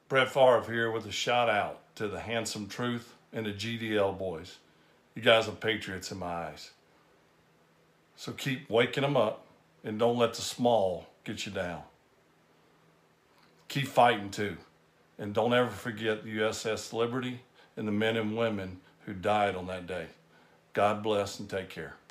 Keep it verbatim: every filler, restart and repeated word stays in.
Brett Farve here with a shout out to the Handsome Truth and the G D L boys. You guys are patriots in my eyes. So keep waking them up and don't let the small get you down. Keep fighting too. And don't ever forget the U S S Liberty and the men and women who died on that day. God bless and take care.